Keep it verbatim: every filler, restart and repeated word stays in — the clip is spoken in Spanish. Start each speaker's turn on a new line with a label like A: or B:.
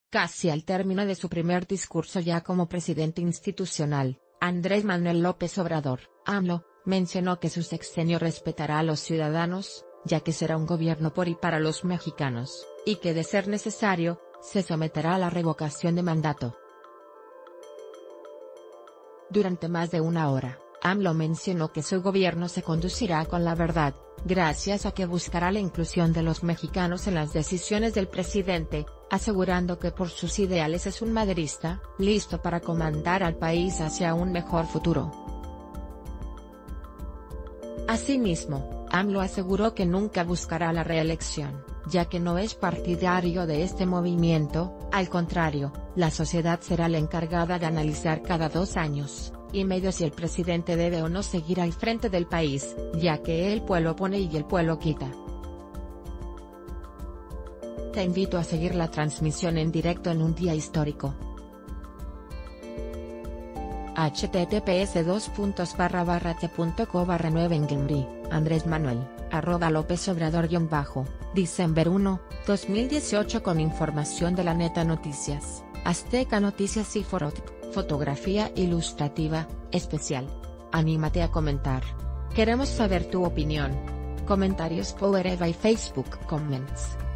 A: Casi al término de su primer discurso ya como presidente institucional, Andrés Manuel López Obrador, AMLO, mencionó que su sexenio respetará a los ciudadanos, ya que será un gobierno por y para los mexicanos, y que de ser necesario, se someterá a la revocación de mandato. Durante más de una hora, AMLO mencionó que su gobierno se conducirá con la verdad, gracias a que buscará la inclusión de los mexicanos en las decisiones del presidente, asegurando que por sus ideales es un maderista, listo para comandar al país hacia un mejor futuro. Asimismo, AMLO aseguró que nunca buscará la reelección, ya que no es partidario de este movimiento, al contrario, la sociedad será la encargada de analizar cada dos años y medio si el presidente debe o no seguir al frente del país, ya que el pueblo pone y el pueblo quita. Te invito a seguir la transmisión en directo en un día histórico. https dos puntos barra barra t punto co barra nueve en Gimri, Andrés Manuel, arroba López Obrador guión bajo, diciembre uno, dos mil dieciocho con información de La Neta Noticias, Azteca Noticias y Forot, fotografía ilustrativa, especial. Anímate a comentar. Queremos saber tu opinión. Comentarios Power Eva y Facebook Comments.